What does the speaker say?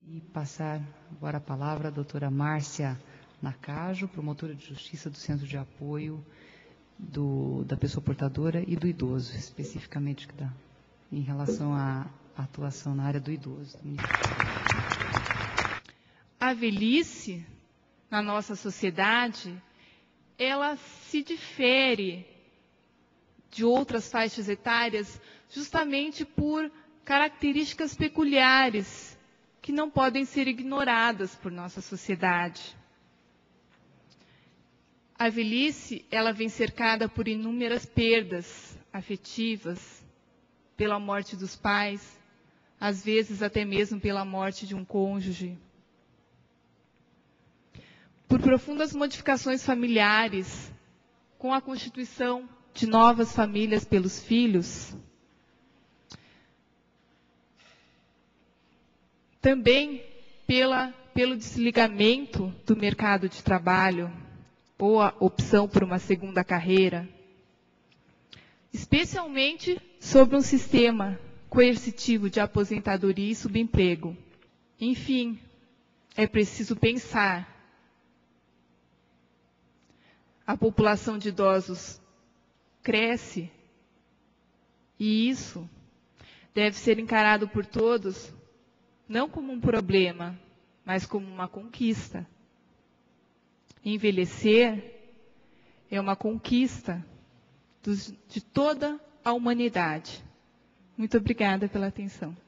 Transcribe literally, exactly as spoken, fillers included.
E passar agora a palavra à doutora Márcia Nacajo, promotora de justiça do Centro de Apoio do, da Pessoa Portadora e do Idoso, especificamente da, em relação à atuação na área do idoso. A velhice, na nossa sociedade, ela se difere de outras faixas etárias justamente por características peculiares que não podem ser ignoradas por nossa sociedade. A velhice, ela vem cercada por inúmeras perdas afetivas, pela morte dos pais, às vezes até mesmo pela morte de um cônjuge, por profundas modificações familiares, com a constituição de novas famílias pelos filhos, também pela, pelo desligamento do mercado de trabalho, ou a opção por uma segunda carreira, especialmente sobre um sistema coercitivo de aposentadoria e subemprego. Enfim, é preciso pensar. A população de idosos cresce e isso deve ser encarado por todos não como um problema, mas como uma conquista. Envelhecer é uma conquista dos, de toda a humanidade. Muito obrigada pela atenção.